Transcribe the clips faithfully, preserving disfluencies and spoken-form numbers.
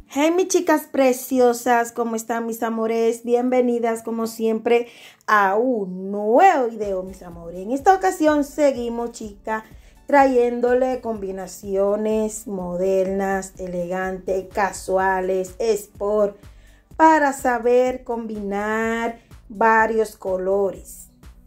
Hey mis chicas preciosas, ¿cómo están mis amores? Bienvenidas como siempre a un nuevo video mis amores. En esta ocasión seguimos chicas trayéndole combinaciones modernas, elegantes, casuales, sport para saber combinar varios colores.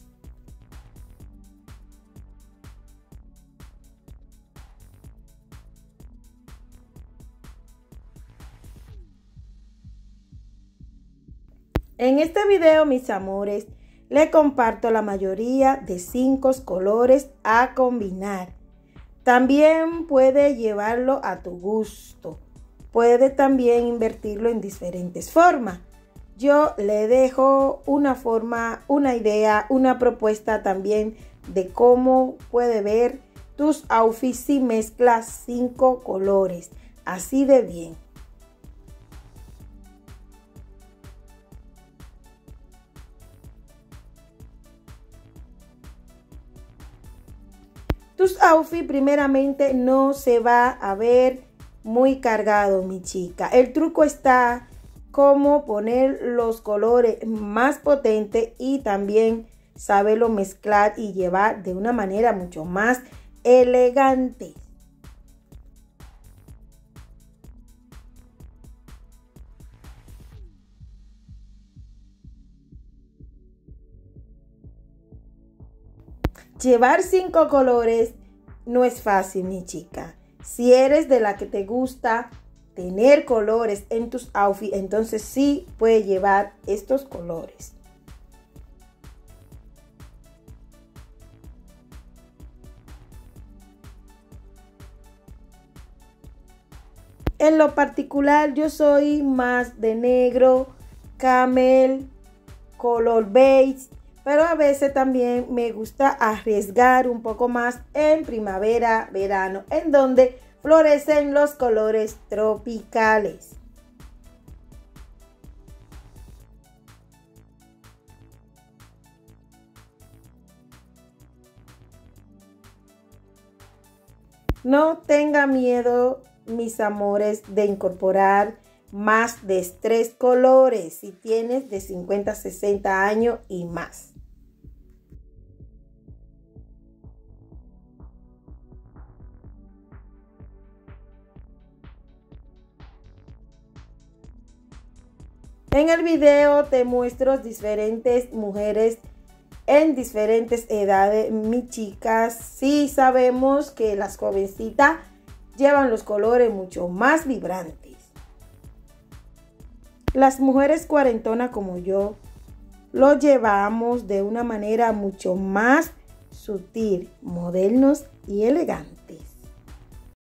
En este video, mis amores, le comparto la mayoría de cinco colores a combinar. También puede llevarlo a tu gusto. Puede también invertirlo en diferentes formas. Yo le dejo una forma, una idea, una propuesta también de cómo puede ver tus outfits si mezclas cinco colores. Así de bien. Tus outfits primeramente no se va a ver muy cargado, mi chica. El truco está cómo poner los colores más potentes y también saberlo mezclar y llevar de una manera mucho más elegante. Llevar cinco colores no es fácil, mi chica. Si eres de la que te gusta tener colores en tus outfits, entonces sí puedes llevar estos colores. En lo particular, yo soy más de negro, camel, color beige. Pero a veces también me gusta arriesgar un poco más en primavera, verano, en donde florecen los colores tropicales. No tenga miedo, mis amores, de incorporar más de tres colores si tienes de cincuenta a sesenta años y más. En el video te muestro diferentes mujeres en diferentes edades, mis chicas. Sí sabemos que las jovencitas llevan los colores mucho más vibrantes. Las mujeres cuarentonas como yo lo llevamos de una manera mucho más sutil, modernos y elegantes.